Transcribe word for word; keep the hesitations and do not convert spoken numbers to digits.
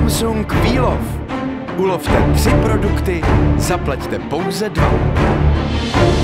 Samsung Výlov. Ulovte tři produkty, zaplaťte pouze dva.